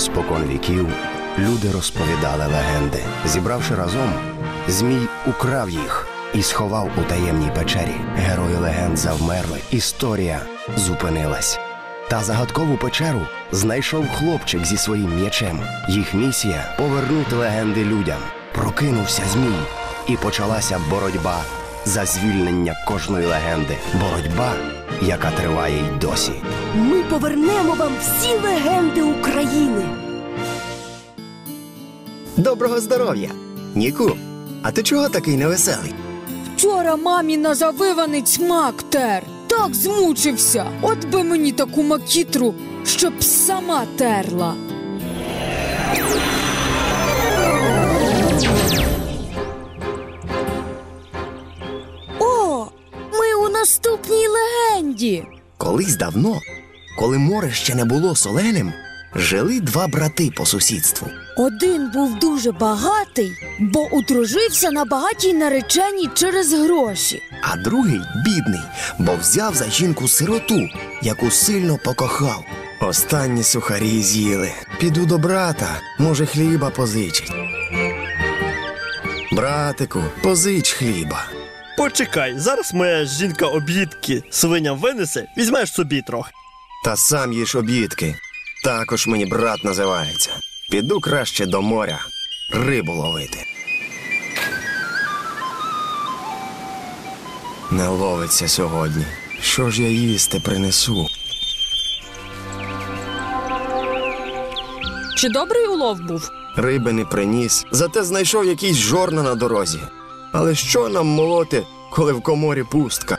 Спокон віків люди розповідали легенди. Зібравши разом, Змій украв їх і сховав у таємній печері. Герої легенд завмерли, історія зупинилась. Та загадкову печеру знайшов хлопчик зі своїм м'ячем. Їх місія – повернути легенди людям. Прокинувся Змій, і почалася боротьба за звільнення кожної легенди. Боротьба, яка триває й досі. Ми повернемо вам всі легенди України. Доброго здоров'я! Ніку, а ти чого такий невеселий? Вчора мамі на завиванець мак тер. Так змучився. От би мені таку макітру, щоб сама терла. О, ми у наступній легенді. Колись давно, коли море ще не було соленим, жили два брати по сусідству. Один був дуже багатий, бо одружився на багатій нареченій через гроші. А другий бідний, бо взяв за жінку сироту, яку сильно покохав. Останні сухарі з'їли. Піду до брата, може хліба позичить. Братику, позич хліба. Почекай, зараз моя жінка об'їдки свиням винесе, візьмеш собі трохи. Та сам їж об'їдки. Також мені брат називається. Піду краще до моря рибу ловити. Не ловиться сьогодні. Що ж я їсти принесу? Чи добрий улов був? Риби не приніс, зате знайшов якісь жорна на дорозі. Але що нам молоти, коли в коморі пустка?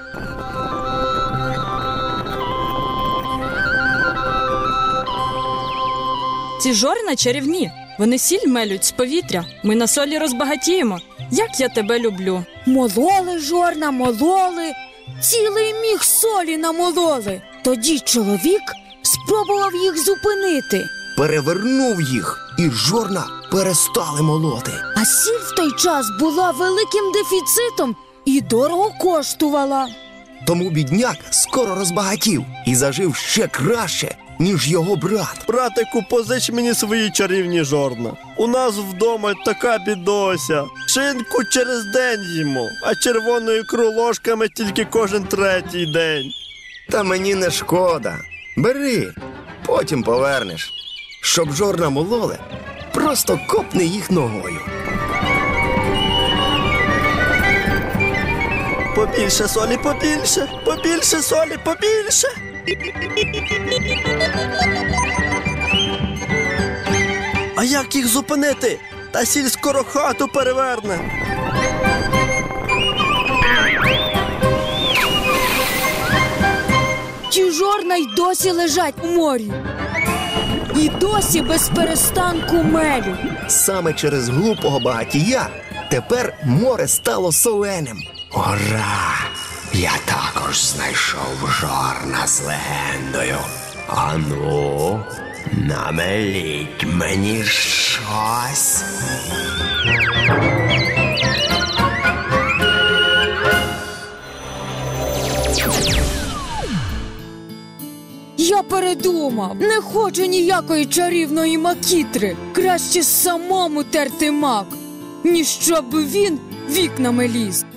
Ці жорна чарівні. Вони сіль мелють з повітря. Ми на солі розбагатіємо. Як я тебе люблю. Мололи жорна, мололи, цілий міг солі намололи. Тоді чоловік спробував їх зупинити. Перевернув їх, і жорна перестали молоти. А сіль в той час була великим дефіцитом і дорого коштувала. Тому бідняк скоро розбагатів і зажив ще краще, ніж його брат. Братику, позич мені свої чарівні жорна. У нас вдома така бідося. Шинку через день їмо, а червону ікру ложками тільки кожен третій день. Та мені не шкода. Бери, потім повернеш. Щоб жорна мололи, просто копни їх ногою. Побільше солі, побільше, побільше солі, побільше. А як їх зупинити? Та сіль скоро хату переверне. Ті жорна й досі лежать у морі. І досі без перестанку мелють. Саме через глупого багатія тепер море стало соленим. Ура! Я також знайшов жорна з легендою. Ану, намеліть мені щось. Я передумав. Не хочу ніякої чарівної макітри. Краще самому терти мак, ніж щоб він вікнами ліз.